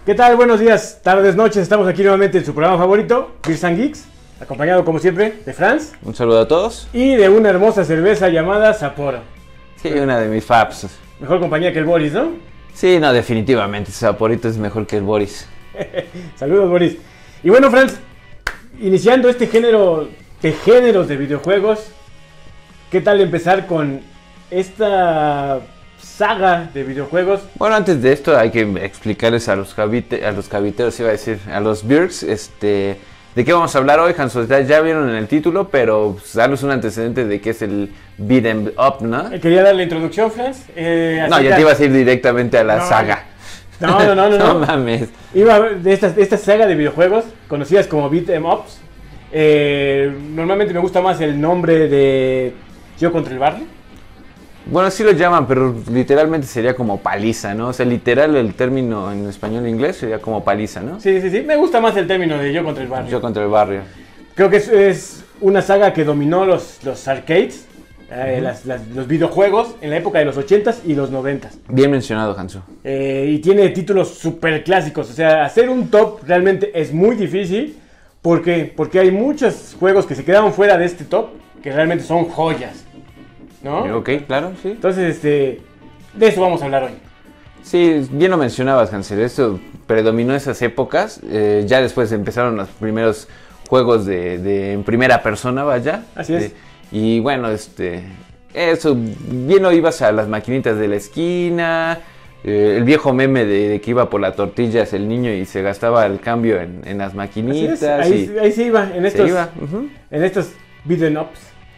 ¿Qué tal? Buenos días, tardes, noches. Estamos aquí nuevamente en su programa favorito, Beers and Geeks, acompañado como siempre de Franz. Un saludo a todos. Y de una hermosa cerveza llamada Sapporo. Sí, una de mis faps. Mejor compañía que el Boris, ¿no? Sí, no, definitivamente. Saporito es mejor que el Boris. Saludos, Boris. Y bueno, Franz, iniciando este género de géneros de videojuegos, ¿qué tal empezar con esta saga de videojuegos? Bueno, antes de esto hay que explicarles a los caviteros, iba a decir, a los Birks, de qué vamos a hablar hoy, Hanso. Ya vieron en el título, pero pues, darles un antecedente de qué es el beat 'em up, ¿no? Quería dar la introducción, Franz. No, ya te ibas a ir directamente a la saga. No. No mames. Iba de esta saga de videojuegos, conocidas como beat 'em ups. Normalmente me gusta más el nombre de Yo contra el barrio. Bueno, sí lo llaman, pero literalmente sería como paliza, ¿no? O sea, literal el término en español e inglés sería como paliza, ¿no? Sí. Me gusta más el término de Yo contra el barrio. Yo contra el barrio. Creo que es una saga que dominó los arcades, los videojuegos en la época de los 80s y los 90s. Bien mencionado, Hanso. Y tiene títulos súper clásicos. O sea, hacer un top realmente es muy difícil. ¿Por qué? Porque hay muchos juegos que se quedaron fuera de este top que realmente son joyas, ¿no? Ok, claro, sí. Entonces, de eso vamos a hablar hoy. Sí, bien lo mencionabas, Hansel. Esto predominó esas épocas. Ya después empezaron los primeros juegos en primera persona, vaya. Así es. Y bueno, eso, bien lo ibas a las maquinitas de la esquina. El viejo meme de que iba por las tortillas el niño y se gastaba el cambio en las maquinitas. Ahí se iba, en estos, en estos beat 'em ups.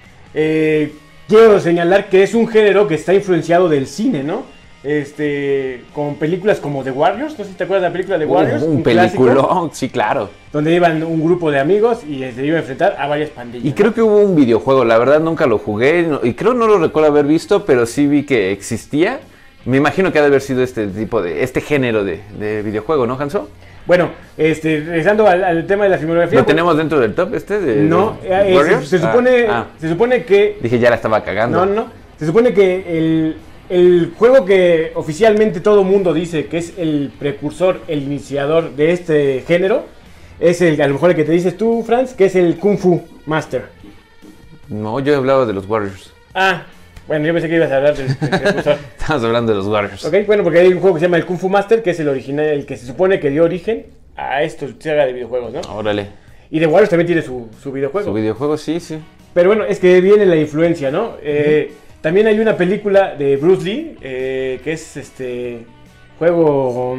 Quiero señalar que es un género que está influenciado del cine, ¿no? Con películas como The Warriors, no sé si te acuerdas de la película The Warriors. Un peliculón, sí, claro. Donde iban un grupo de amigos y se iba a enfrentar a varias pandillas. Y creo que hubo un videojuego, la verdad nunca lo jugué, y creo no lo recuerdo haber visto, pero sí vi que existía. Me imagino que ha de haber sido este género de videojuego, ¿no, Hanso? Bueno, regresando al tema de la filmografía. ¿Lo tenemos dentro del top No, se supone que... Dije, ya la estaba cagando. No. Se supone que el juego que oficialmente todo mundo dice que es el precursor, el iniciador de este género, es a lo mejor el que te dices tú, Franz, que es el Kung Fu Master. No, yo he hablado de los Warriors. Bueno, yo pensé que ibas a hablar del precursor. Estamos hablando de los Warriors. Ok, bueno, porque hay un juego que se llama el Kung Fu Master, que es el original, el que se supone que dio origen a esta saga de videojuegos, ¿no? Órale. Y The Warriors también tiene su videojuego. Su videojuego, sí. Pero bueno, es que viene la influencia, ¿no? También hay una película de Bruce Lee, que es juego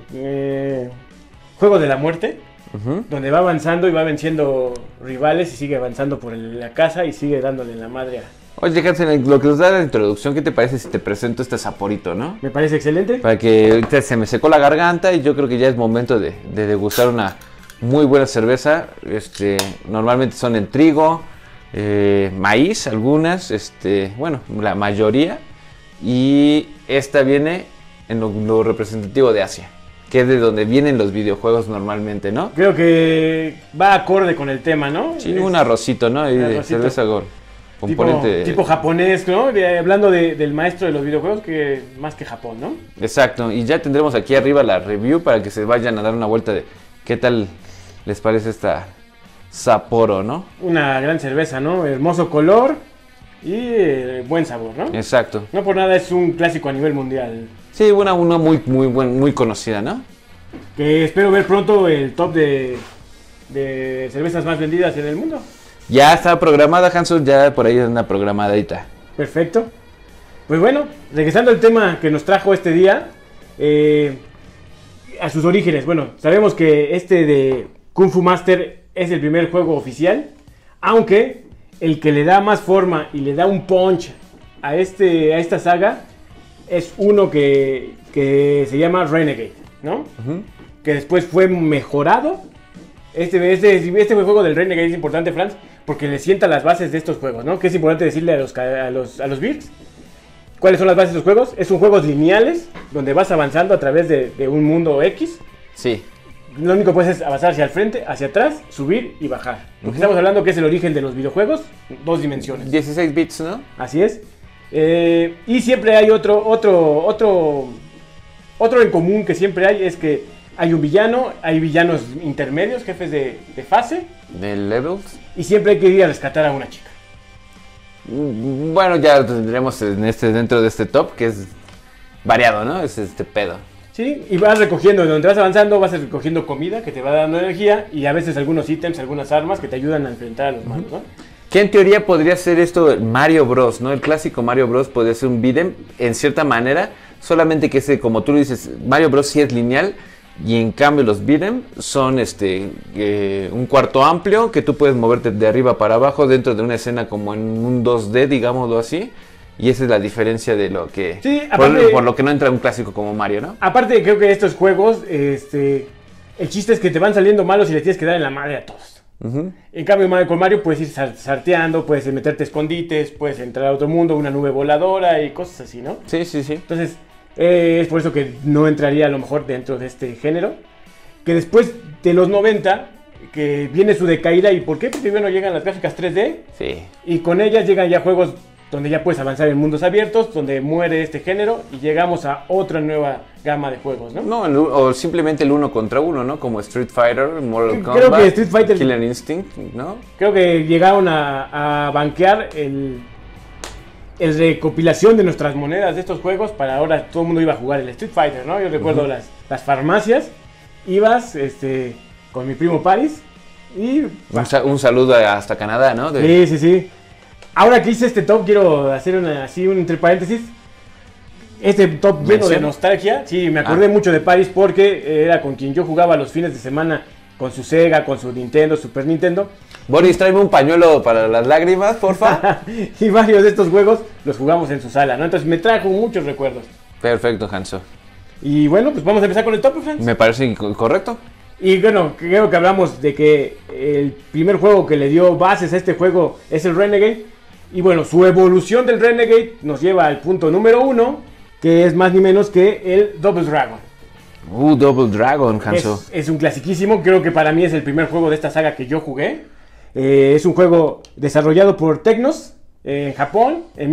de la muerte, donde va avanzando y va venciendo rivales y sigue avanzando por la casa y sigue dándole en la madre a... Oye, Hansen, lo que nos da la introducción, ¿qué te parece si te presento este Saporito, no? Me parece excelente. Para que ahorita se me secó la garganta y yo creo que ya es momento de degustar una muy buena cerveza. Normalmente son en trigo, maíz, algunas, bueno, la mayoría. Y esta viene en lo representativo de Asia, que es de donde vienen los videojuegos normalmente, ¿no? Creo que va acorde con el tema, ¿no? Sí, un arrocito, ¿no? Y de cerveza Gore. Tipo japonés, ¿no? Hablando del maestro de los videojuegos, que más que Japón, ¿no? Exacto, y ya tendremos aquí arriba la review para que se vayan a dar una vuelta de qué tal les parece esta Sapporo, ¿no? Una gran cerveza, ¿no? Hermoso color y buen sabor, ¿no? Exacto. No por nada es un clásico a nivel mundial. Sí, una muy conocida, ¿no? Que espero ver pronto el top de cervezas más vendidas en el mundo. Ya está programada, Hanson, ya por ahí anda programadita. Perfecto. Pues bueno, regresando al tema que nos trajo este día, a sus orígenes. Bueno, sabemos que de Kung Fu Master es el primer juego oficial, aunque el que le da más forma y le da un punch a esta saga es uno que se llama Renegade, ¿no? Que después fue mejorado. Este juego del Renegade es importante, Franz, porque le sienta las bases de estos juegos, ¿no? Que es importante decirle a los Birks. ¿Cuáles son las bases de los juegos? Son juegos lineales, donde vas avanzando a través de un mundo X. Sí. Lo único que puedes es avanzar hacia el frente, hacia atrás, subir y bajar. Porque estamos hablando que es el origen de los videojuegos, 2 dimensiones. 16 bits, ¿no? Así es. Y siempre hay otro en común que siempre hay, es que hay un villano, hay villanos intermedios, jefes de fase. ¿De levels? Y siempre hay que ir a rescatar a una chica. Bueno, ya lo tendremos dentro de este top, que es variado, ¿no? Es este pedo. Sí, y vas recogiendo, donde vas avanzando, vas recogiendo comida que te va dando energía y a veces algunos ítems, algunas armas que te ayudan a enfrentar a los malos, ¿no? Que en teoría podría ser esto Mario Bros, ¿no? El clásico Mario Bros podría ser un beat'em en cierta manera, solamente que ese, como tú dices, Mario Bros sí es lineal y en cambio los beat'em son un cuarto amplio que tú puedes moverte de arriba para abajo dentro de una escena como en un 2D, digámoslo así. Y esa es la diferencia de lo que... Sí, aparte, por lo que no entra un clásico como Mario, ¿no? Aparte, creo que estos juegos, el chiste es que te van saliendo malos y le tienes que dar en la madre a todos. En cambio, con Mario puedes ir salteando, puedes meterte escondites, puedes entrar a otro mundo, una nube voladora y cosas así, ¿no? Sí, sí, sí. Entonces, es por eso que no entraría a lo mejor dentro de este género. Que después de los 90, que viene su decaída. ¿Y por qué? Porque bueno, llegan las gráficas 3D. Sí. Y con ellas llegan ya juegos donde ya puedes avanzar en mundos abiertos, donde muere este género y llegamos a otra nueva gama de juegos, ¿no? No, o simplemente el 1 contra 1, ¿no? Como Street Fighter, Mortal Kombat, creo que Street Fighter, Killer Instinct, ¿no? Creo que llegaron a banquear el recopilación de nuestras monedas de estos juegos para ahora todo el mundo iba a jugar el Street Fighter, ¿no? Yo recuerdo las farmacias, ibas con mi primo Paris y... Un saludo hasta Canadá, ¿no? Sí. Ahora que hice este top, quiero hacer un entre paréntesis. Este top lleno de nostalgia. Sí, me acordé mucho de Paris porque era con quien yo jugaba los fines de semana con su Sega, con su Nintendo, Super Nintendo. Boris, tráeme un pañuelo para las lágrimas, porfa. Y varios de estos juegos los jugamos en su sala, ¿no? Entonces me trajo muchos recuerdos. Perfecto, Hanso. Y bueno, pues vamos a empezar con el top, Franz. Me parece correcto. Y bueno, creo que hablamos de que el primer juego que le dio bases a este juego es el Renegade. Y bueno, su evolución del Renegade nos lleva al punto número 1, que es más ni menos que el Double Dragon. Double Dragon, Hanso. Es un clasiquísimo, creo que para mí es el primer juego de esta saga que yo jugué. Es un juego desarrollado por Technos en Japón en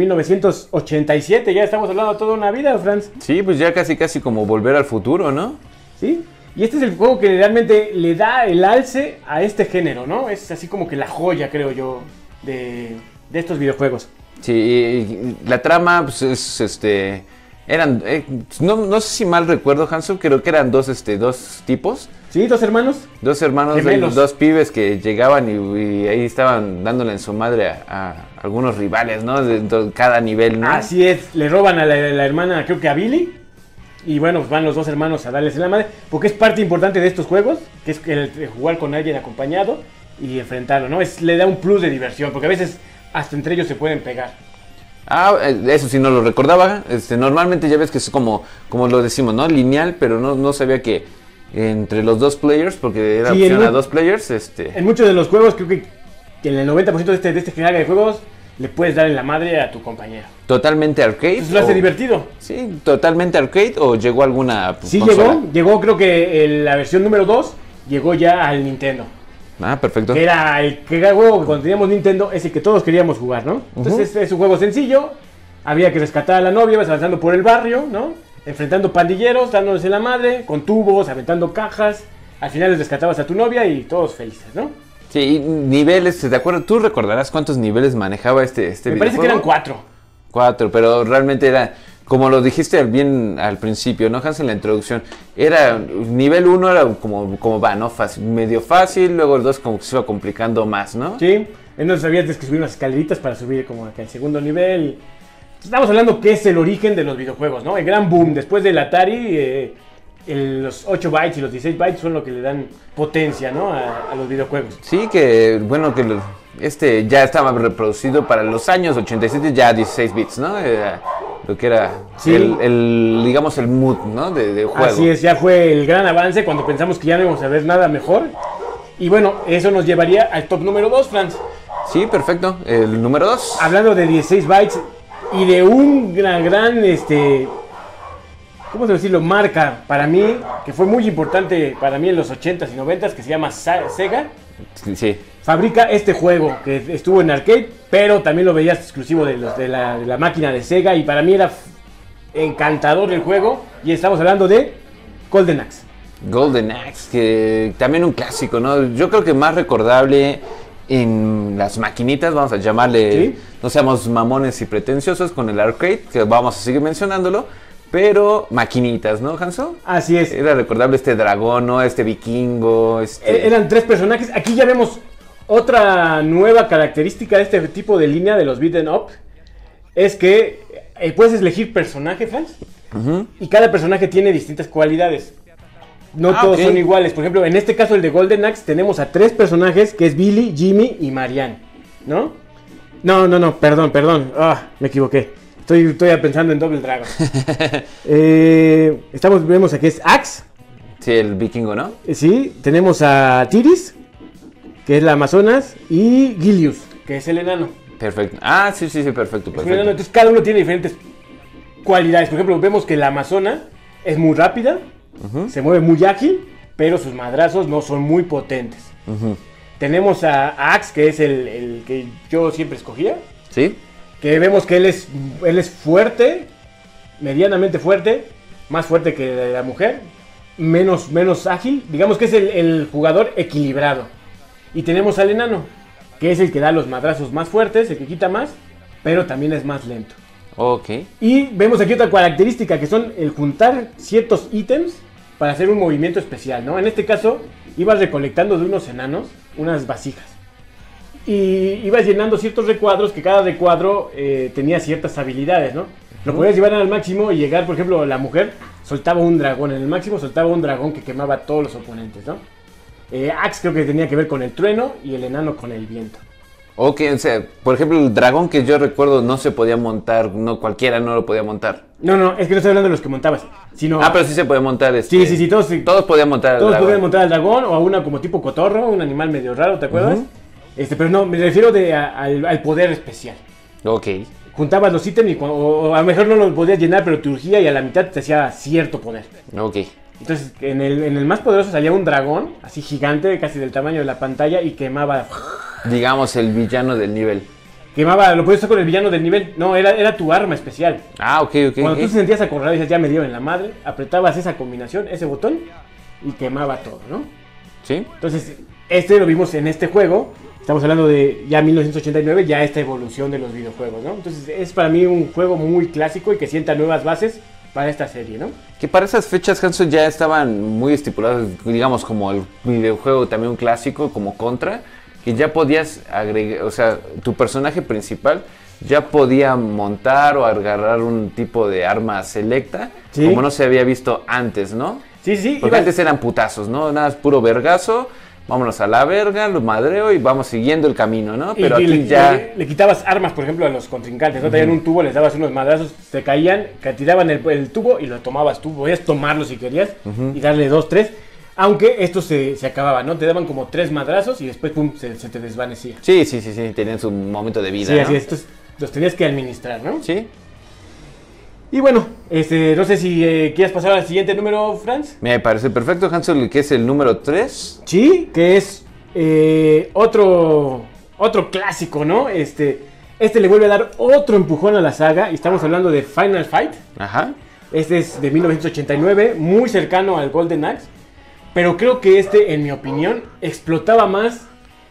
1987. Ya estamos hablando de toda una vida, Franz. Sí, pues ya casi como volver al futuro, ¿no? Sí, y este es el juego que realmente le da el alce a este género, ¿no? Es así como que la joya, creo yo, de estos videojuegos. Sí, y la trama pues es eran no sé si mal recuerdo, Hanso, creo que eran dos tipos. Sí, dos hermanos. Dos hermanos, dos pibes que llegaban y ahí estaban dándole en su madre a algunos rivales, ¿no? De cada nivel, ¿no? Así es, le roban a la hermana, creo que a Billy. Y bueno, pues van los dos hermanos a darles en la madre, porque es parte importante de estos juegos, que es el jugar con alguien acompañado y enfrentarlo, ¿no? Le da un plus de diversión, porque a veces hasta entre ellos se pueden pegar. Eso sí no lo recordaba. Normalmente ya ves que es como lo decimos, ¿no? Lineal, pero no sabía que entre los dos players, porque era opción a dos players. En muchos de los juegos, creo que en el 90% de este género de juegos le puedes dar en la madre a tu compañero. ¿Totalmente arcade? Eso lo hace divertido. Sí, ¿totalmente arcade o llegó alguna Sí, consola? llegó creo que la versión número 2 llegó ya al Nintendo. Perfecto. Que era el juego que cuando teníamos Nintendo es el que todos queríamos jugar, ¿no? Entonces es un juego sencillo, había que rescatar a la novia, vas avanzando por el barrio, ¿no? Enfrentando pandilleros, dándoles en la madre, con tubos, aventando cajas. Al final les rescatabas a tu novia y todos felices, ¿no? Sí, y niveles, ¿te acuerdas? ¿Tú recordarás cuántos niveles manejaba este videojuego? Me parece que eran 4. 4, pero realmente era... Como lo dijiste bien al principio, ¿no, Hans? En la introducción, nivel 1 era como va, ¿no? Medio fácil, luego el 2 como que se iba complicando más, ¿no? Sí, entonces había que subir unas escaleritas para subir como acá el segundo nivel. Estamos hablando que es el origen de los videojuegos, ¿no? El gran boom, después del Atari, los 8 bytes y los 16 bytes son lo que le dan potencia, ¿no? A los videojuegos. Sí, que bueno, que ya estaba reproducido para los años 87, ya 16 bits, ¿no? Lo que era sí. digamos el mood, ¿no? de juego. Así es, ya fue el gran avance cuando pensamos que ya no íbamos a ver nada mejor. Y bueno, eso nos llevaría al top número 2, Franz. Sí, perfecto. El número 2. Hablando de 16 bytes y de un gran, ¿cómo se decirlo? Marca para mí, que fue muy importante para mí en los 80s y 90s, que se llama Sega. Sí. Fabrica este juego que estuvo en arcade, pero también lo veías exclusivo de la máquina de Sega y para mí era encantador el juego y estamos hablando de Golden Axe. Golden Axe, que también un clásico, ¿no? Yo creo que más recordable en las maquinitas, vamos a llamarle, ¿Sí? No seamos mamones y pretenciosos con el arcade, que vamos a seguir mencionándolo, pero maquinitas, ¿no, Hanso? Así es. Era recordable este dragón, ¿no? Este vikingo, Eran 3 personajes. Aquí ya vemos otra nueva característica de este tipo de línea de los beat'em up. Es que puedes elegir personaje, Franz. Y cada personaje tiene distintas cualidades. No todos son iguales. Por ejemplo, en este caso, el de Golden Axe, tenemos a 3 personajes, que es Billy, Jimmy y Marianne, ¿no? No, perdón. Me equivoqué. Estoy pensando en Double Dragon. Vemos aquí es Axe. Sí, el vikingo, ¿no? Sí, tenemos a Tiris, que es la Amazonas, y Gilius, que es el enano. Perfecto. Sí, perfecto. Entonces cada uno tiene diferentes cualidades. Por ejemplo, vemos que la Amazona es muy rápida, se mueve muy ágil, pero sus madrazos no son muy potentes. Tenemos a Axe, que es el que yo siempre escogía. Sí. Que vemos que él es fuerte, medianamente fuerte, más fuerte que la mujer, menos ágil. Digamos que es el jugador equilibrado. Y tenemos al enano, que es el que da los madrazos más fuertes, el que quita más, pero también es más lento. Ok. Y vemos aquí otra característica, que son el juntar ciertos ítems para hacer un movimiento especial, ¿no? En este caso, ibas recolectando de unos enanos unas vasijas. Y ibas llenando ciertos recuadros, que cada recuadro tenía ciertas habilidades, ¿no? Lo podías llevar al máximo y llegar, por ejemplo, la mujer soltaba un dragón. En el máximo soltaba un dragón que quemaba a todos los oponentes, ¿no? Axe creo que tenía que ver con el trueno y el enano con el viento. Ok, o sea, por ejemplo, el dragón que yo recuerdo no se podía montar, no cualquiera no lo podía montar. No, es que no estoy hablando de los que montabas, sino... pero sí se podía montar Sí, todos podían montar al todos dragón. podían montar al dragón o a una como tipo cotorro, un animal medio raro, ¿te acuerdas? Pero no, me refiero al poder especial. Ok. Juntabas los ítems o a lo mejor no los podías llenar, pero te urgía y a la mitad te hacía cierto poder. Ok. Entonces, en el más poderoso salía un dragón, así gigante, casi del tamaño de la pantalla, y quemaba... Digamos, el villano del nivel. Lo podías usar con el villano del nivel. No, era tu arma especial. Ok. Cuando tú te sentías acorralado y dices, ya me dio en la madre, apretabas esa combinación, ese botón, y quemaba todo, ¿no? Sí. Entonces, lo vimos en este juego. Estamos hablando de ya 1989, ya esta evolución de los videojuegos, ¿no? Entonces, es para mí un juego muy clásico y que sienta nuevas bases para esta serie, ¿no? Que para esas fechas, Hanson, ya estaban muy estipulados, digamos, como el videojuego también un clásico, como Contra, que ya podías agregar, o sea, tu personaje principal ya podía montar o agarrar un tipo de arma selecta, ¿Sí? Como no se había visto antes, ¿no? Sí. Porque antes eran putazos, ¿no? Nada, es puro vergazo, vámonos a la verga, los madreo y vamos siguiendo el camino, ¿no? Pero aquí ya... Le quitabas armas, por ejemplo, a los contrincantes, ¿no? Traían un tubo, les dabas unos madrazos, se caían, tiraban el tubo y lo tomabas tú. Podías tomarlo si querías y darle 2, 3. Aunque esto se acababa, ¿no? Te daban como 3 madrazos y después, pum, se te desvanecía. Sí, tenían su momento de vida, sí, ¿no? Así es. Entonces, los tenías que administrar, ¿no? Sí. Y bueno, no sé si quieres pasar al siguiente número, Franz. Me parece perfecto, Hansel, que es el número 3. Sí, que es otro clásico, ¿no? Este le vuelve a dar otro empujón a la saga y estamos hablando de Final Fight. Ajá. Este es de 1989, muy cercano al Golden Axe, pero creo que en mi opinión, explotaba más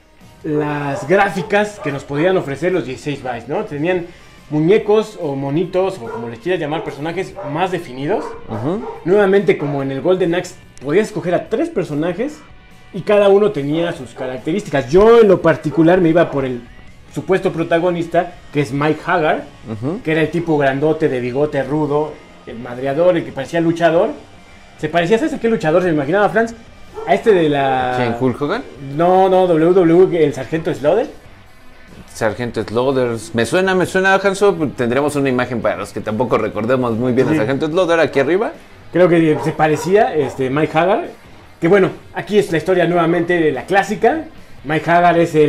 las gráficas que nos podían ofrecer los 16 bytes, ¿no? Tenían muñecos o monitos, o como les quieras llamar, personajes más definidos. Nuevamente, como en el Golden Axe, podías escoger a 3 personajes y cada uno tenía sus características. Yo, en lo particular, me iba por el supuesto protagonista, que es Mike Hagar, que era el tipo grandote de bigote rudo, el madreador, el que parecía luchador. Se parecía, ¿sabes a qué luchador se me imaginaba, Franz? A de la... ¿Quién, Hulk Hogan? No, WWE, el Sargento Slaughter. Sargento Slaughter. Me suena, Hanso. Tendremos una imagen para los que tampoco recordemos muy bien al Sargento Slaughter aquí arriba. Creo que se parecía Mike Hagar. Que bueno, aquí es la historia nuevamente de la clásica. Mike Hagar es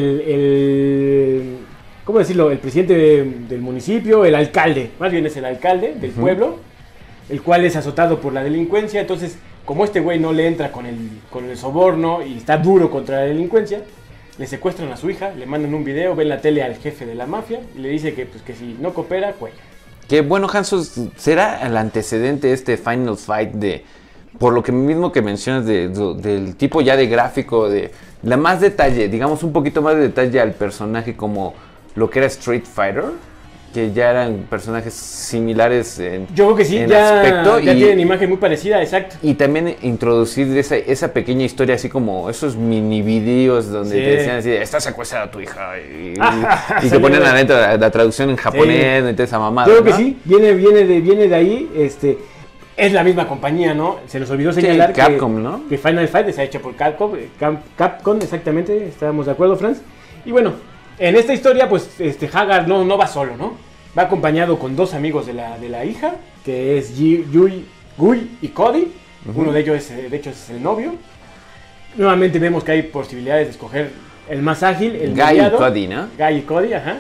¿cómo decirlo? El presidente del municipio, el alcalde. Más bien es el alcalde del pueblo, el cual es azotado por la delincuencia. Entonces, como este güey no le entra con el soborno y está duro contra la delincuencia, le secuestran a su hija, le mandan un video, ven la tele al jefe de la mafia y le dice que si no coopera, cuelga. Que bueno, Hanso, ¿será el antecedente Final Fight por lo que mismo que mencionas del tipo ya de gráfico, de la más detalle, digamos un poquito más de detalle al personaje como lo que era Street Fighter, que ya eran personajes similares yo creo que sí, en ya aspecto. tienen imagen muy parecida, exacto. Y también introducir esa pequeña historia, así como esos mini videos donde te decían así, está secuestrada tu hija. Y te ponen adentro la traducción en japonés, y esa mamada. Yo creo que sí, viene de ahí, es la misma compañía, ¿no? Se nos olvidó señalar Capcom, ¿no? que Final Fight está hecho por Capcom, exactamente, estábamos de acuerdo, Franz. Y bueno, en esta historia, pues, Hagar no va solo, ¿no? Va acompañado con dos amigos de la hija, que es Gui y Cody. Uno de ellos, de hecho, es el novio. Nuevamente vemos que hay posibilidades de escoger el más ágil, el mediado. Guy y Cody, ¿no? Guy y Cody, ajá.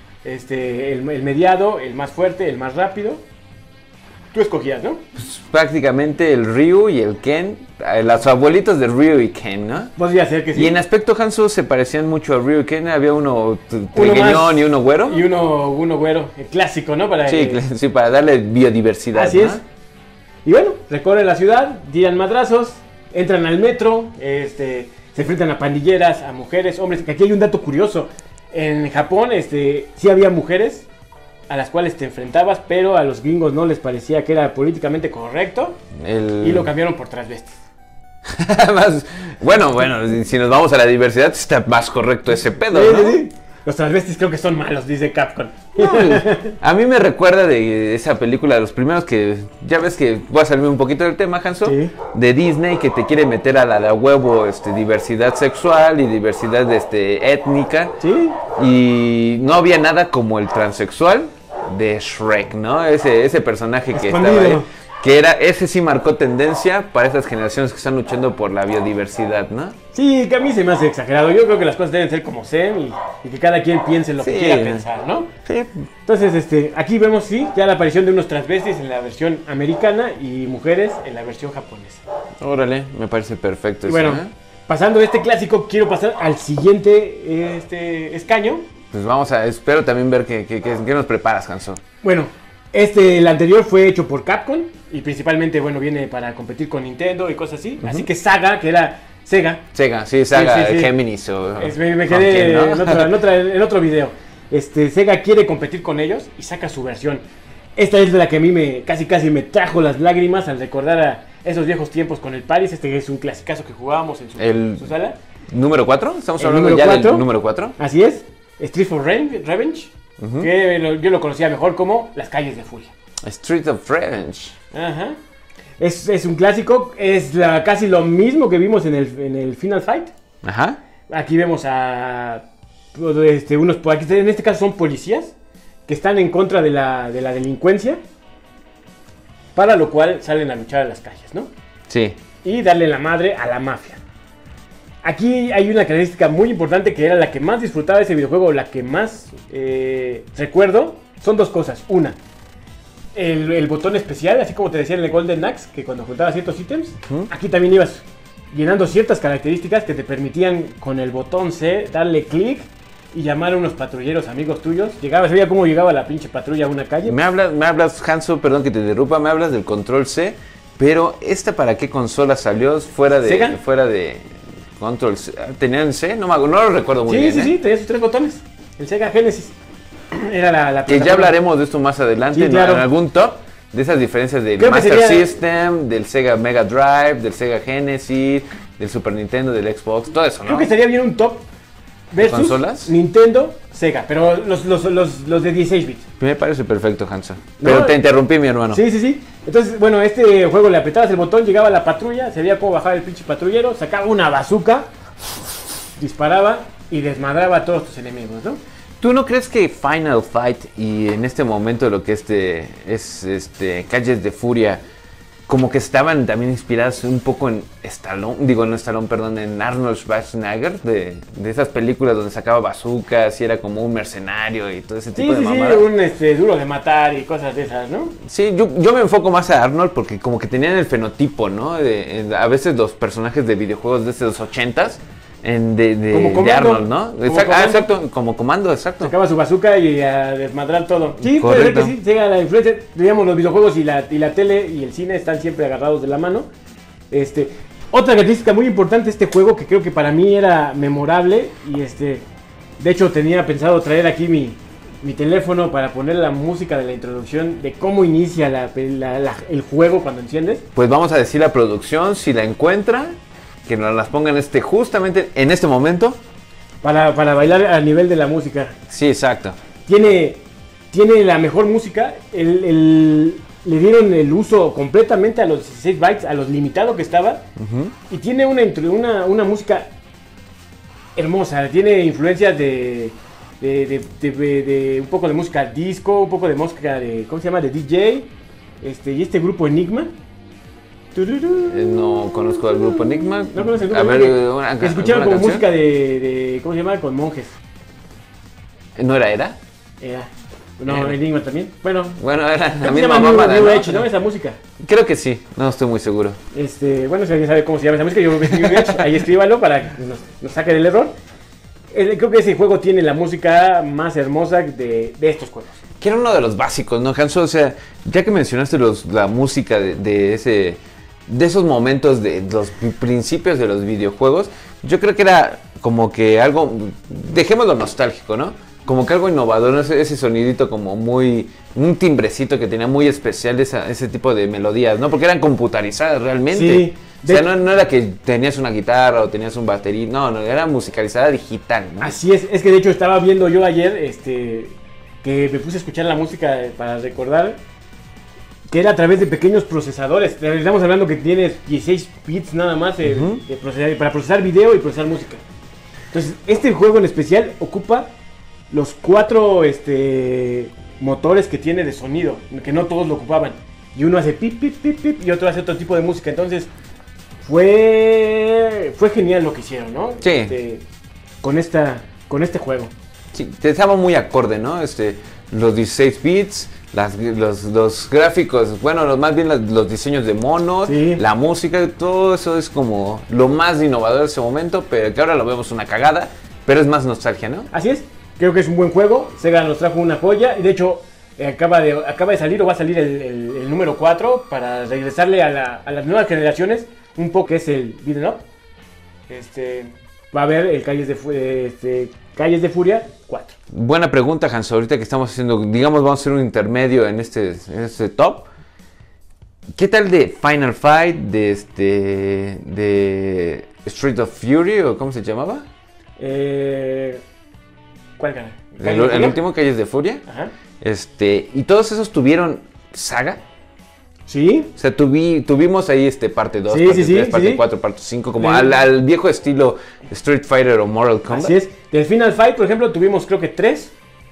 El mediado, el más fuerte, el más rápido. Tú escogías, ¿no? Pues, prácticamente el Ryu y el Ken, los abuelitos de Ryu y Ken, ¿no? Podría ser que sí. Y en aspecto Hanzo se parecían mucho a Ryu y Ken, había uno trigueñón y uno güero. Y uno güero, el clásico, ¿no? Sí, para darle biodiversidad. Así, ¿no? Es. Y bueno, recorren la ciudad, tiran madrazos, entran al metro, se enfrentan a pandilleras, a mujeres, hombres. Que aquí hay un dato curioso. En Japón, sí había mujeres a las cuales te enfrentabas, pero a los gringos no les parecía que era políticamente correcto y lo cambiaron por transvestis. bueno, si nos vamos a la diversidad, está más correcto ese pedo, sí, ¿no? Sí. Los transvestis creo que son malos, dice Capcom. No, a mí me recuerda de esa película, de los primeros que, ya ves que voy a salirme un poquito del tema, Hanso, sí. De Disney, que te quiere meter a la de huevo diversidad sexual y diversidad étnica. Sí. Y no había nada como el transexual de Shrek, ¿no? Ese personaje que estaba ahí, que ese sí marcó tendencia para esas generaciones que están luchando por la biodiversidad, ¿no? Sí, que a mí se me hace exagerado. Yo creo que las cosas deben ser como sean y que cada quien piense lo que quiera pensar, ¿no? Sí. Entonces, aquí vemos, sí, ya la aparición de unos transvestis en la versión americana y mujeres en la versión japonesa. Órale, me parece perfecto. Y bueno, pasando de este clásico, quiero pasar al siguiente escaño. Pues espero también ver qué nos preparas, Hanso. Bueno, el anterior fue hecho por Capcom y principalmente, bueno, viene para competir con Nintendo y cosas así. Así que Saga, que era Sega. Saga, sí, Géminis o... me quedé en otro video. Sega quiere competir con ellos y saca su versión. Esta es la que a mí casi me trajo las lágrimas al recordar a esos viejos tiempos con el Paris. Es un clasicazo que jugábamos en su sala. ¿Número 4? ¿Estamos hablando ya del número 4? Así es. Street of Revenge, que yo lo conocía mejor como Las Calles de Furia. Street of Revenge. Ajá. Es un clásico, es casi lo mismo que vimos en el Final Fight. Ajá. Aquí vemos a en este caso son policías que están en contra de la delincuencia, para lo cual salen a luchar a las calles, ¿no? Sí. Y darle la madre a la mafia. Aquí hay una característica muy importante que era la que más disfrutaba de ese videojuego, la que más recuerdo, son dos cosas. Una, el botón especial, así como te decía en el Golden Axe, que cuando juntabas ciertos ítems, aquí también ibas llenando ciertas características que te permitían con el botón C darle clic y llamar a unos patrulleros amigos tuyos. Veía cómo llegaba la pinche patrulla a una calle. Me hablas, Hanso, perdón que te interrumpa, me hablas del control C, pero ¿esta para qué consola salió fuera de... ¿Sega? Fuera de control C? ¿Tenían C? No lo recuerdo muy bien. Sí, tenía sus 3 botones. El Sega Genesis. Era la que ya hablaremos de esto más adelante, sí, claro. En algún top de esas diferencias del Master System, del Sega Mega Drive, del Sega Genesis, del Super Nintendo, del Xbox, todo eso, ¿no? Creo que estaría bien un top versus ¿consolas? Nintendo, Sega, pero los de 16 bits. Me parece perfecto, Hansa. Pero te interrumpí, mi hermano. Sí. Entonces, bueno, este juego le apretabas el botón, llegaba la patrulla, se veía cómo bajaba el pinche patrullero, sacaba una bazooka, disparaba y desmadraba a todos tus enemigos, ¿no? ¿Tú no crees que Final Fight y en este momento lo que Calles de Furia, como que estaban también inspiradas un poco en en Arnold Schwarzenegger, de esas películas donde sacaba bazucas y era como un mercenario y todo ese tipo de mamadas? Sí, un duro de matar y cosas de esas, ¿no? Sí, yo me enfoco más a Arnold porque como que tenían el fenotipo, ¿no? A veces los personajes de videojuegos de los 80s, de Arnold, ¿no? Exacto, como comando, exacto. Sacaba su bazooka y a desmadrar todo. Sí, puede ser que sí, llega la influencia. Digamos, los videojuegos y la tele y el cine están siempre agarrados de la mano. Otra característica muy importante de este juego que creo que para mí era memorable y de hecho tenía pensado traer aquí mi teléfono para poner la música de la introducción de cómo inicia el juego cuando enciendes. Pues vamos a decir la producción, si la encuentra, que nos las pongan justamente en este momento. Para bailar al nivel de la música. Sí, exacto. Tiene la mejor música, le dieron el uso completamente a los 16 bytes, a los limitado que estaba. Y tiene una música hermosa, tiene influencias de un poco de música disco, un poco de música de, ¿cómo se llama? De DJ, y este grupo Enigma. No conozco al grupo Enigma. No conozco el grupo Enigma. Escucharon como canción? Música de, ¿cómo se llama? Con monjes. ¿No era Era? Era. No, Enigma también. Bueno, era la misma mamada, New Age, ¿no? Esa música. Creo que sí, no estoy muy seguro. Bueno, si alguien sabe cómo se llama esa música, yo creo que es New Age, ahí escríbalo para que nos saque del error. Creo que ese juego tiene la música más hermosa de estos juegos. Que era uno de los básicos, ¿no, Hanso? O sea, ya que mencionaste la música de esos momentos de los principios de los videojuegos, yo creo que era como que algo, dejémoslo nostálgico, ¿no? Como que algo innovador, ¿no? Ese sonidito como un timbrecito que tenía muy especial ese tipo de melodías, ¿no? Porque eran computarizadas realmente. Sí. O sea, no era que tenías una guitarra o tenías un batería, no, era musicalizada digital, ¿no? Así es que de hecho estaba viendo yo ayer, que me puse a escuchar la música para recordar que era a través de pequeños procesadores. Estamos hablando que tienes 16 bits nada más para procesar video y procesar música. Entonces, este juego en especial ocupa los 4 motores que tiene de sonido, que no todos lo ocupaban. Y uno hace pip, pip, pip, pip, y otro hace otro tipo de música. Entonces, fue genial lo que hicieron, ¿no? Sí. Con este juego. Sí, estaba muy acorde, ¿no? Los 16 bits, los gráficos, bueno, más bien los diseños de monos, sí. La música, todo eso es como lo más innovador de ese momento, pero que ahora lo vemos una cagada, pero es más nostalgia, ¿no? Así es, creo que es un buen juego, Sega nos trajo una joya, y de hecho acaba de salir o va a salir el número 4 para regresarle a las nuevas generaciones un poco, que es el Beat'em Up. Va a haber el Calles de Furia 4. Buena pregunta, Hans. Ahorita que estamos haciendo, digamos, vamos a hacer un intermedio en este top. ¿Qué tal de Final Fight, de Street of Fury, o cómo se llamaba? ¿Cuál canal? El último, Calles de Furia. Ajá. ¿Y todos esos tuvieron saga? Sí. O sea, tuvimos ahí parte 2, sí, parte sí, 3, parte 4, parte 5, como al viejo estilo Street Fighter o Mortal Kombat. Así es. Del Final Fight, por ejemplo, tuvimos creo que 3,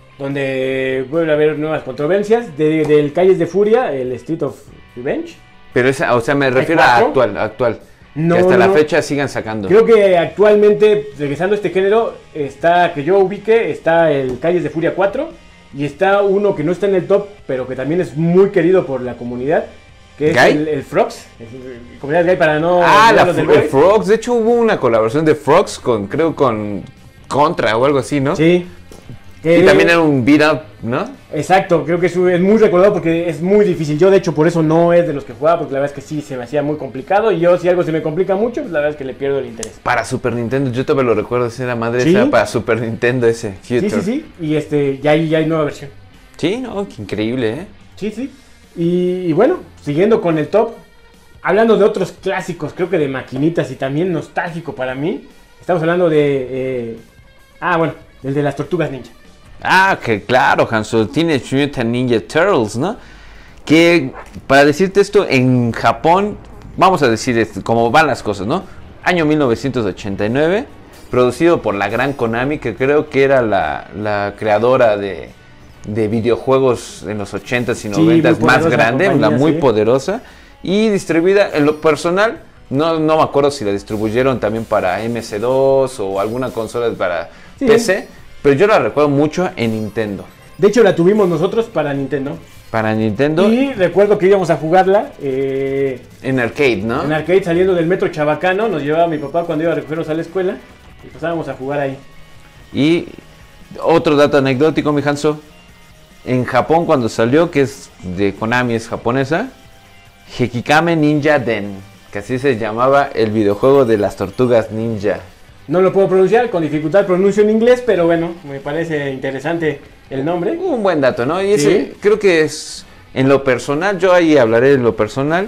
donde vuelve a haber nuevas controversias. Del Calles de Furia, el Street of Revenge. Pero o sea, me refiero a actual. No, que hasta la fecha sigan sacando. Creo que actualmente, regresando a este género, que yo ubique, está el Calles de Furia 4. Y está uno que no está en el top, pero que también es muy querido por la comunidad, que es el Frogs. Comunidad gay para no... el Frogs. De hecho, hubo una colaboración de Frogs con Contra o algo así, ¿no? Sí. Y también era un beat up, ¿no? Exacto, creo que es muy recordado porque es muy difícil. Yo, de hecho, por eso no es de los que jugaba, porque la verdad es que sí, se me hacía muy complicado. Y yo, si algo se me complica mucho, pues la verdad es que le pierdo el interés. Para Super Nintendo, yo todavía lo recuerdo, esa era madre, ¿sí? Para Super Nintendo ese Future. Sí. Y ya hay nueva versión. Sí, no, qué increíble, ¿eh? Sí. Y bueno, siguiendo con el top, hablando de otros clásicos, creo que de maquinitas y también nostálgico para mí, estamos hablando de... el de las Tortugas Ninja. Que claro, Hanso, Teenage Mutant Ninja Turtles, ¿no? Que, para decirte esto, en Japón, vamos a decir cómo van las cosas, ¿no? Año 1989, producido por la gran Konami, que creo que era la creadora de videojuegos en los 80s y 90s más grande, muy poderosa, y distribuida en lo personal. No me acuerdo si la distribuyeron también para MC2 o alguna consola para PC, pero yo la recuerdo mucho en Nintendo. De hecho, la tuvimos nosotros para Nintendo. Y recuerdo que íbamos a jugarla en arcade, ¿no? En arcade, saliendo del metro Chabacano, nos llevaba mi papá cuando iba a recogernos a la escuela y pasábamos a jugar ahí. Y otro dato anecdótico, mi Hanso. En Japón, cuando salió, que es de Konami, es japonesa, Hekikame Ninja Den, que así se llamaba el videojuego de las Tortugas Ninja. No lo puedo pronunciar, con dificultad pronuncio en inglés, pero bueno, me parece interesante el nombre. Un buen dato, ¿no? Y ese Sí. creo que es, en lo personal, yo ahí hablaré de lo personal,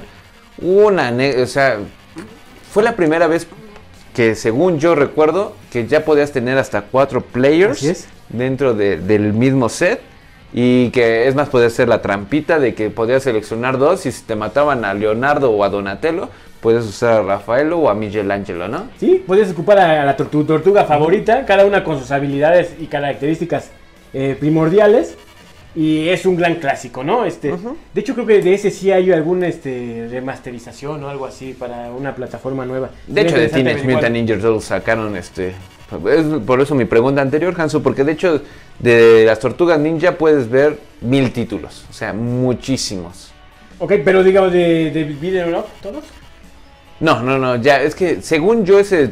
o sea, fue la primera vez que según yo recuerdo que ya podías tener hasta 4 players Así es. dentro del mismo set. Y que es más, podía ser la trampita de que podías seleccionar 2 y si te mataban a Leonardo o a Donatello, puedes usar a Rafaelo o a Michelangelo, ¿no? Sí, puedes ocupar a la tortuga favorita, cada una con sus habilidades y características primordiales. Y es un gran clásico, ¿no? De hecho, creo que de ese sí hay algún remasterización o algo así para una plataforma nueva. De hecho, de Interesante Teenage averiguar. Mutant Ninja Turtles sacaron es por eso mi pregunta anterior, Hanso, porque de hecho de las Tortugas Ninja puedes ver 1000 títulos, o sea, muchísimos. Ok, pero digamos de Beat'em Up, ¿todos? No, ya es que según yo ese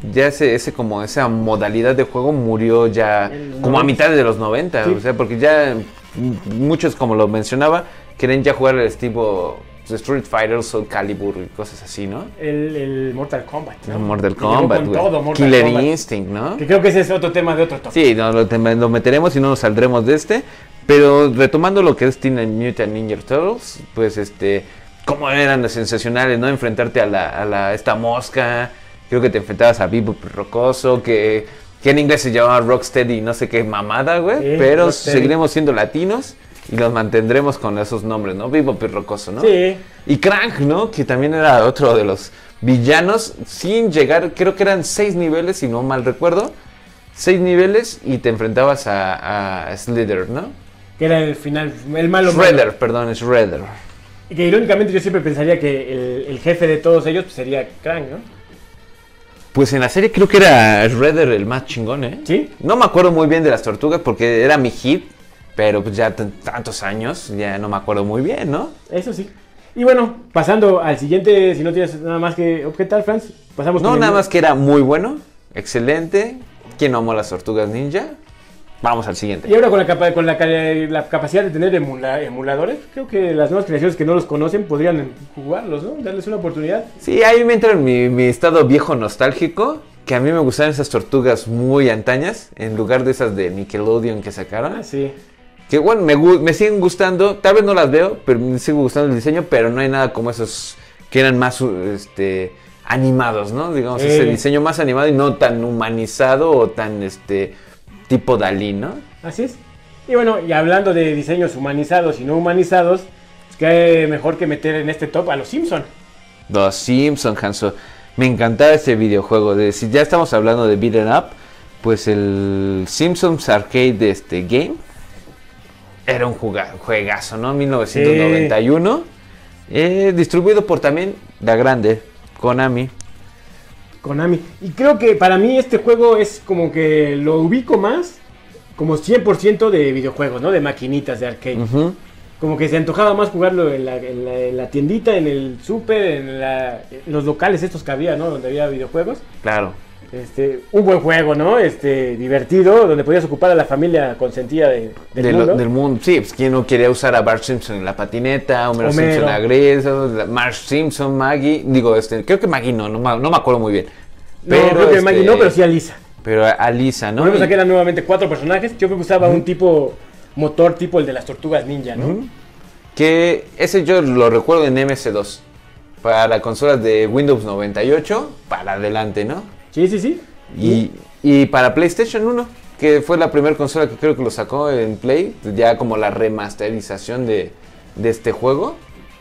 como esa modalidad de juego murió ya como a mitad de los 90, Sí. o sea, porque ya muchos, como lo mencionaba, quieren ya jugar el estilo Street Fighter, Soul Calibur y cosas así, ¿no? El Mortal Kombat, ¿no? Mortal Que llegó Kombat, con güey. todo Mortal Killer Kombat. Instinct, ¿no? Que creo que ese es otro tema de otro toque. Sí, no, lo meteremos y no nos saldremos de este. Pero retomando lo que es Teenage Mutant Ninja Turtles, pues cómo eran sensacionales, ¿no? Enfrentarte a esta mosca. Creo que te enfrentabas a Vivo Rocoso, que en inglés se llamaba Rocksteady, no sé qué mamada, güey. Sí, pero Rocksteady. seguiremos siendo latinos y nos mantendremos con esos nombres, ¿no? Vivo Rocoso, ¿no? Sí. Y Krang, ¿no? Que también era otro de los villanos, sin llegar, creo que eran 6 niveles, si no mal recuerdo. 6 niveles y te enfrentabas a Slither, ¿no? Que era el final, el malo. Shredder, perdón, Shredder. Y que irónicamente yo siempre pensaría que el jefe de todos ellos pues, sería Krang, ¿no? Pues en la serie creo que era Shredder el más chingón, ¿eh? ¿Sí? No me acuerdo muy bien de las tortugas porque era mi hit, pero pues ya tantos años, ya no me acuerdo muy bien, ¿no? Eso sí. Y bueno, pasando al siguiente, si no tienes nada más que objetar, Franz, pasamos No, con el- nada más que era muy bueno, excelente. ¿Quién no amó las tortugas ninja? Vamos al siguiente. Y ahora con la capacidad de tener emuladores, creo que las nuevas generaciones que no los conocen podrían jugarlos, ¿no? Darles una oportunidad. Sí, ahí me entra mi estado viejo nostálgico, que a mí me gustaban esas tortugas muy antañas, en lugar de esas de Nickelodeon que sacaron. Ah, sí. Que bueno, me siguen gustando, tal vez no las veo, pero me sigue gustando el diseño, pero no hay nada como esos que eran más animados, ¿no? Digamos, ese diseño más animado y no tan humanizado o tan tipo Dalí, ¿no? Así es. Y bueno, y hablando de diseños humanizados y no humanizados, pues qué mejor que meter en este top a los Simpson. Los Simpsons, Hanso. Me encantaba este videojuego. Si ya estamos hablando de Beat'em Up, pues el Simpsons Arcade Game era un juegazo, ¿no? 1991. Distribuido por también la grande, Konami. Konami. Y creo que para mí este juego es como que lo ubico más como 100% de videojuegos, ¿no? De maquinitas de arcade. Ujú. Como que se antojaba más jugarlo en la tiendita, en el súper, en los locales estos que había, ¿no? Donde había videojuegos. Claro. Un buen juego, ¿no? Divertido, donde podías ocupar a la familia consentida del mundo. Del mundo. Sí, pues quién no quería usar a Bart Simpson en la patineta, Homero Homero. Simpson a Grace, Marge Simpson, Maggie. Digo, creo que Maggie no me acuerdo muy bien. No, creo que Maggie no, pero sí a Lisa. Pero a Lisa, ¿no? Volvemos a que eran nuevamente 4 personajes. Yo creo que usaba un motor tipo el de las tortugas ninja, ¿no? Ujú. Que ese yo lo recuerdo en MS2. Para consolas de Windows 98, para adelante, ¿no? Sí, sí, sí. Y para PlayStation 1, que fue la primera consola que creo que lo sacó en Play, ya como la remasterización de este juego.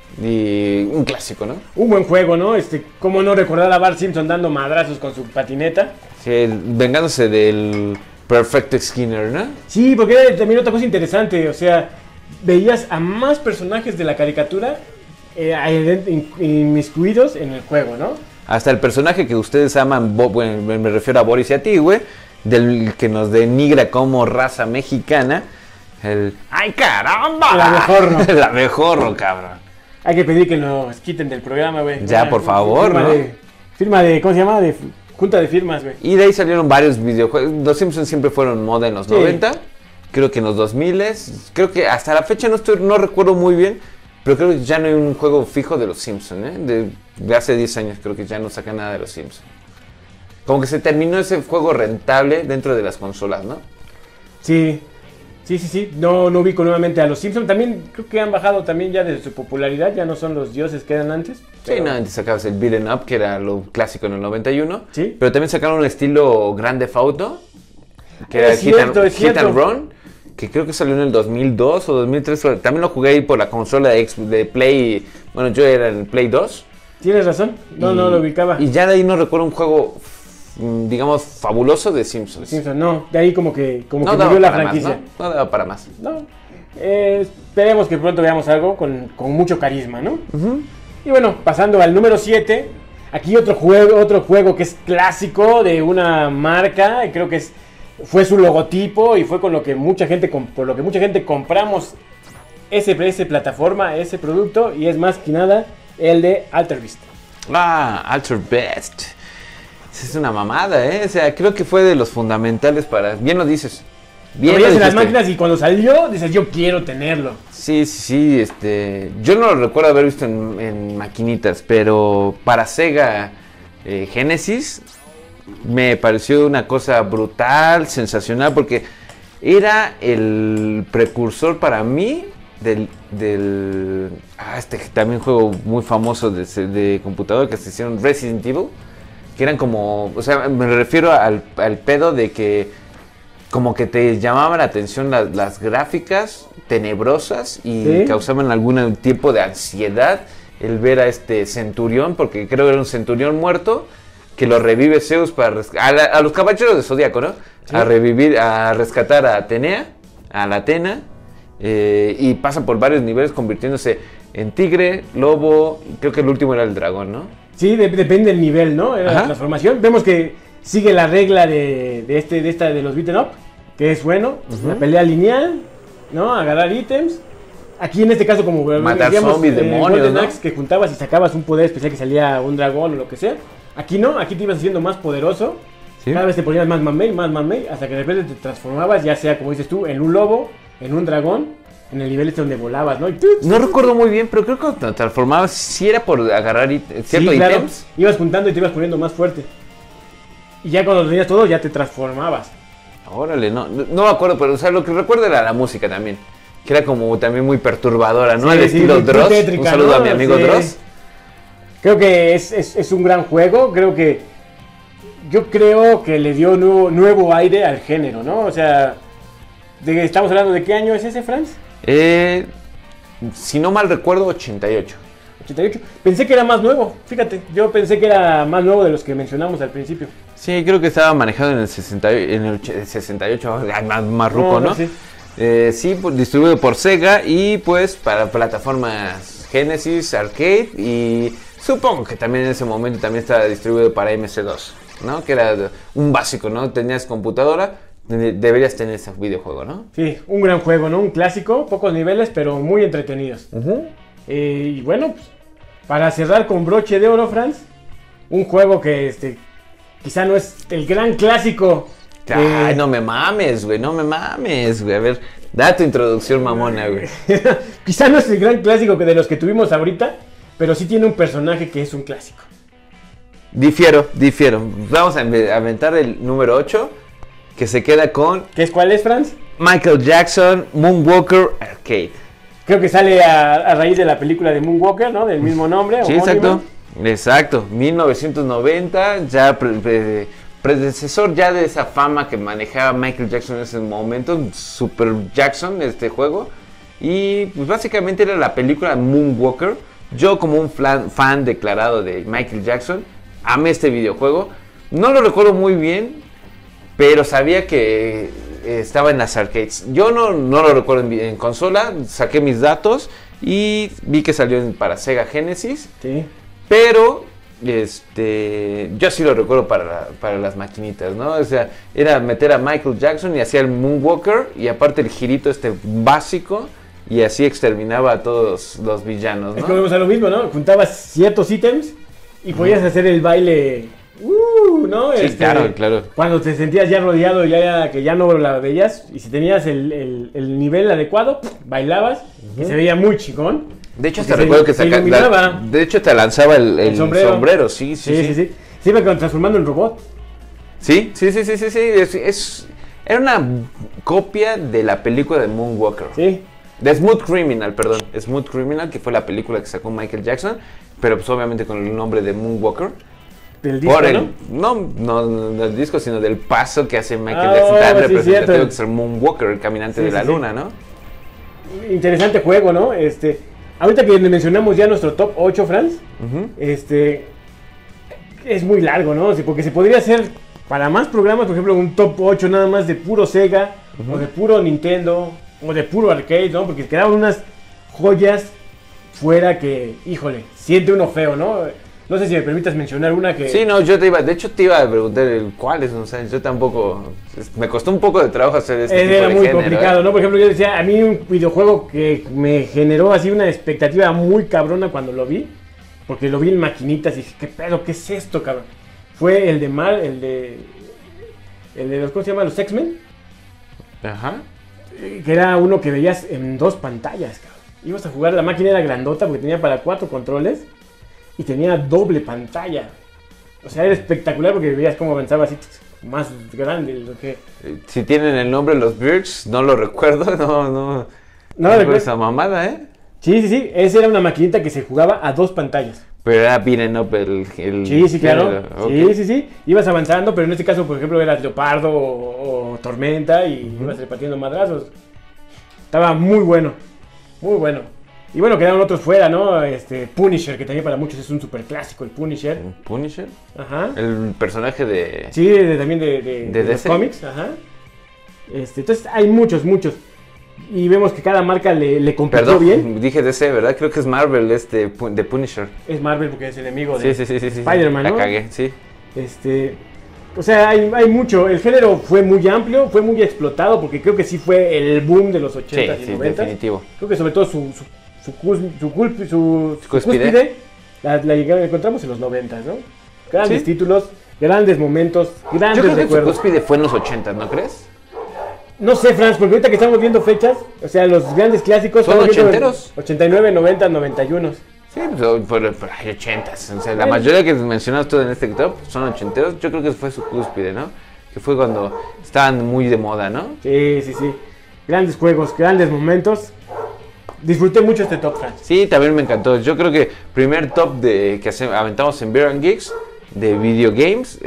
Y un clásico, ¿no? Un buen juego, ¿no? ¿Cómo no recordar a Bart Simpson dando madrazos con su patineta? Sí, vengándose del Perfecto Skinner, ¿no? Sí, porque era también otra cosa interesante, o sea, veías a más personajes de la caricatura inmiscuidos en el juego, ¿no? Hasta el personaje que ustedes aman, bueno, me refiero a Boris y a ti, güey, del que nos denigra como raza mexicana, el ¡ay, caramba! El abejorro. El abejorro, cabrón. Hay que pedir que nos quiten del programa, güey. Ya, por favor, ¿no? Firma de, ¿cómo se llama? De junta de firmas, güey. Y de ahí salieron varios videojuegos. Los Simpsons siempre fueron moda en los 90, creo que en los 2000, creo que hasta la fecha no recuerdo muy bien, Pero creo que ya no hay un juego fijo de los Simpsons, ¿eh? De hace 10 años creo que ya no sacan nada de los Simpsons. Como que se terminó ese juego rentable dentro de las consolas, ¿no? Sí. No ubico nuevamente a los Simpsons. También creo que han bajado también ya de su popularidad. Ya no son los dioses que eran antes. Pero... Sí, no, antes sacabas el Beat'em Up, que era lo clásico en el 91. Sí. Pero también sacaron un estilo Grand Theft Auto, que era Hit and Run, que creo que salió en el 2002 o 2003. También lo jugué ahí por la consola de Play. Bueno, yo era en Play 2. Tienes razón. No lo ubicaba. Y ya de ahí no recuerdo un juego, digamos, fabuloso de Simpsons. No, de ahí como que no murió la franquicia. Más, ¿no? No daba para más. No. Esperemos que pronto veamos algo con mucho carisma, ¿no? Uh-huh. Y bueno, pasando al número 7. Aquí otro juego que es clásico de una marca. Y creo que fue su logotipo y fue con lo que mucha gente compramos ese plataforma, ese producto. Y es más que nada el de Altered Beast. Altered Beast. Es una mamada, ¿eh? O sea, creo que fue de los fundamentales para... Bien lo dices. Bien lo dijiste. Las máquinas y cuando salió, dices, yo quiero tenerlo. Sí. Yo no lo recuerdo haber visto en maquinitas, pero para Sega Genesis me pareció una cosa brutal, sensacional, porque era el precursor para mí del también juego muy famoso de computador que se hicieron, Resident Evil, que eran como, o sea, me refiero al pedo de que como que te llamaban la atención las gráficas tenebrosas y ¿sí? Causaban algún tipo de ansiedad el ver a este centurión, porque creo que era un centurión muerto que lo revive Zeus para a los caballeros de Zodíaco, ¿no? Sí. A rescatar a Atenea, a la Atena, y pasa por varios niveles convirtiéndose en tigre, lobo, creo que el último era el dragón, ¿no? Sí, depende del nivel, ¿no? Era la transformación. Vemos que sigue la regla de los beaten up, que es bueno, la pelea lineal, ¿no? Agarrar ítems. Aquí en este caso, como matar zombies, demonios, ¿no? Axe, que juntabas y sacabas un poder especial que salía un dragón o lo que sea. Aquí no, aquí te ibas haciendo más poderoso. ¿Sí? Cada vez te ponías más mamey, hasta que de repente te transformabas, ya sea como dices tú, en un lobo, en un dragón, en el nivel donde volabas, ¿no? No recuerdo muy bien, pero creo que cuando te transformabas, si era por agarrar ciertos ítems. Ibas juntando y te ibas poniendo más fuerte. Y ya cuando lo tenías todo, ya te transformabas. Órale, no me acuerdo, pero o sea, lo que recuerdo era la música también. Que era como también muy perturbadora, ¿no? Al estilo Dross. Un saludo a mi amigo Dross. Creo que es un gran juego. Yo creo que le dio nuevo aire al género, ¿no? O sea, ¿estamos hablando de qué año es ese, Franz? Si no mal recuerdo, 88. 88. Pensé que era más nuevo, fíjate. Yo pensé que era más nuevo de los que mencionamos al principio. Sí, creo que estaba manejado en el 68, más ruco, ¿no? Sí. Sí, distribuido por Sega y pues para plataformas Genesis, Arcade y supongo que también en ese momento también estaba distribuido para MC2, ¿no? Que era un básico, ¿no? Tenías computadora, deberías tener ese videojuego, ¿no? Sí, un gran juego, ¿no? Un clásico, pocos niveles, pero muy entretenidos. Uh-huh. Y bueno, pues, para cerrar con broche de oro, Franz, un juego que quizá no es el gran clásico. Ay, no me mames, güey. A ver, da tu introducción mamona, güey. Quizá no es el gran clásico de los que tuvimos ahorita, pero sí tiene un personaje que es un clásico. Difiero. Vamos a aventar el número 8, que se queda con... ¿Cuál es, Franz? Michael Jackson, Moonwalker Arcade. Creo que sale a raíz de la película de Moonwalker, ¿no? Del mismo nombre. Sí, exacto. 1990, ya... predecesor ya de esa fama que manejaba Michael Jackson en ese momento, Super Jackson, este juego. Y pues básicamente era la película Moonwalker. Yo como un fan declarado de Michael Jackson, amé este videojuego. No lo recuerdo muy bien, pero sabía que estaba en las arcades. Yo no lo recuerdo en consola, saqué mis datos y vi que salió para Sega Genesis. Sí. Pero... yo sí lo recuerdo para las maquinitas, ¿no? O sea, era meter a Michael Jackson y hacía el Moonwalker y aparte el girito básico y así exterminaba a todos los villanos, ¿no? Es como lo mismo, ¿no? Juntabas ciertos ítems y podías hacer el baile, ¿no? Sí, claro. Cuando te sentías ya rodeado, que ya no la veías y si tenías el nivel adecuado, bailabas y se veía muy chingón. De hecho, Porque hasta recuerdo que se iluminaba. de hecho, te lanzaba el sombrero. Sí. Se iba transformando en robot. Sí. Era una copia de la película de Moonwalker. Sí. De Smooth Criminal, perdón. Smooth Criminal, que fue la película que sacó Michael Jackson, pero pues obviamente con el nombre de Moonwalker. Del disco, no del disco, sino del paso que hace Michael Jackson, tan representativo, que es el Moonwalker, el caminante de la luna, ¿no? Interesante juego, ¿no? Ahorita que mencionamos ya nuestro top 8, Franz, es muy largo, ¿no? Porque se podría hacer para más programas, por ejemplo, un top 8 nada más de puro Sega, o de puro Nintendo, o de puro arcade, ¿no? Porque quedaban unas joyas fuera que, híjole, siente uno feo, ¿no? No sé si me permitas mencionar una que... Sí, no, de hecho te iba a preguntar cuáles, o sea, yo tampoco, me costó un poco de trabajo hacer este tipo de Era muy género, complicado, ¿no? Por ejemplo, yo decía, a mí un videojuego que me generó así una expectativa muy cabrona cuando lo vi, porque lo vi en maquinitas y dije, ¿qué pedo? ¿Qué es esto, cabrón? Fue el de los, ¿cómo se llama? Los X-Men. Ajá. Que era uno que veías en 2 pantallas, cabrón. Ibas a jugar, la máquina era grandota porque tenía para 4 controles y tenía doble pantalla. O sea, era espectacular porque veías cómo avanzaba así más grande. Lo que... Si tienen el nombre los Birds, no lo recuerdo, no recuerdo esa mamada, ¿eh? Sí, esa era una maquinita que se jugaba a 2 pantallas. Pero era beaten up el Sí, claro. Okay. Sí. Ibas avanzando, pero en este caso, por ejemplo, eras Leopardo o Tormenta y ibas repartiendo madrazos. Estaba muy bueno. Muy bueno. Y bueno, quedaron otros fuera, ¿no? Punisher, que también para muchos es un super clásico, el Punisher. ¿Punisher? Ajá. El personaje de... Sí, también de los cómics. Ajá. Entonces hay muchos. Y vemos que cada marca le compitió bien. Dije DC, ¿verdad? Creo que es Marvel, de Punisher. Es Marvel porque es el enemigo de Sí. Spider-Man, ¿no? La cagué, sí. O sea, hay mucho. El género fue muy amplio, fue muy explotado porque creo que sí fue el boom de los 80s y 90s. Definitivo. Creo que sobre todo su cúspide la encontramos en los 90s, ¿no? Grandes títulos, grandes momentos, grandes Yo creo que recuerdos. su cúspide fue en los 80s, ¿no crees? No sé, Franz, porque ahorita que estamos viendo fechas, o sea, los grandes clásicos... ¿Son ochenteros? 89, 90, 91. Sí, pero hay 80s. O sea, la mayoría que mencionas tú en este top son ochenteros. Yo creo que fue su cúspide, ¿no? Que fue cuando estaban muy de moda, ¿no? Sí. Grandes juegos, grandes momentos. Disfruté mucho este top, Franz. Sí, también me encantó. Yo creo que primer top que aventamos en Beer and Geeks de video games,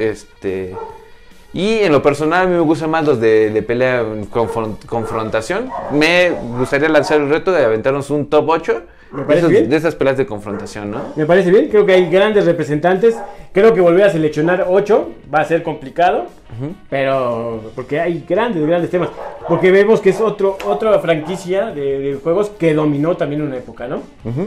y en lo personal a mí me gustan más los de pelea confrontación. Me gustaría lanzar el reto de aventarnos un top 8 de esas peleas de confrontación, ¿no? Me parece bien, creo que hay grandes representantes. Creo que volver a seleccionar 8 va a ser complicado, pero porque hay grandes temas. Porque vemos que es otra franquicia de juegos que dominó también una época, ¿no?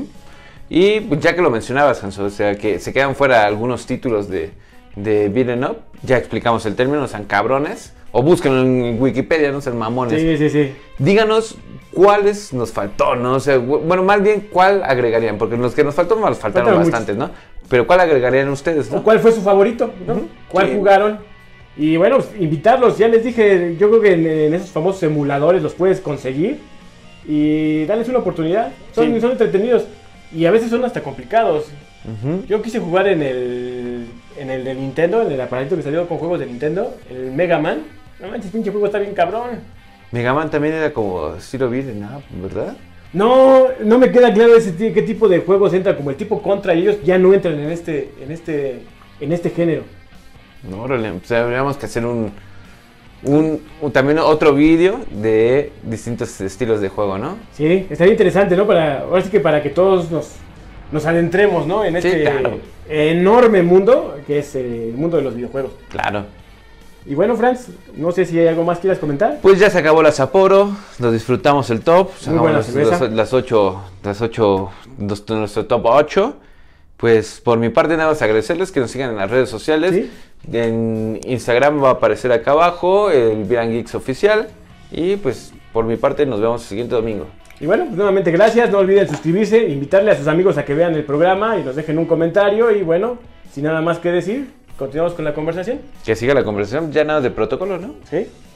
Y pues, ya que lo mencionabas, Hanso, o sea que se quedan fuera algunos títulos de beaten up, ya explicamos el término, sean cabrones, o búsquenlo en Wikipedia, no sean mamones. Sí. Díganos cuáles nos faltó, ¿no? O sea, bueno, más bien, ¿cuál agregarían? Porque los que nos faltaron bastantes, ¿no? Pero ¿cuál agregarían ustedes, no? ¿Cuál fue su favorito, no? ¿Cuál jugaron? Y bueno, pues, invitarlos, ya les dije, yo creo que en esos famosos emuladores los puedes conseguir y darles una oportunidad. Son entretenidos y a veces son hasta complicados. Yo quise jugar en el de Nintendo, en el aparatito que salió con juegos de Nintendo, el Mega Man. No manches, pinche juego está bien cabrón. Mega Man también era como estilo beaten up, ¿verdad? No me queda claro qué tipo de juegos entra, como el tipo Contra, y ellos ya no entran en este género. No, o sea, habríamos que hacer también otro vídeo de distintos estilos de juego, ¿no? Sí, estaría interesante, ¿no? Ahora sí que para que todos nos adentremos, ¿no? En este enorme mundo que es el mundo de los videojuegos. Claro. Y bueno, Franz, no sé si hay algo más que quieras comentar. Pues ya se acabó la Sapporo, nos disfrutamos el top. Muy buena cerveza. Nuestro top 8. Pues por mi parte nada más agradecerles que nos sigan en las redes sociales. ¿Sí? En Instagram va a aparecer acá abajo el Beer and Geeks oficial. Y pues por mi parte nos vemos el siguiente domingo. Y bueno, pues nuevamente gracias, no olviden suscribirse, invitarle a sus amigos a que vean el programa y nos dejen un comentario. Y bueno, sin nada más que decir, continuamos con la conversación. Que siga la conversación, ya nada de protocolo, ¿no? Sí.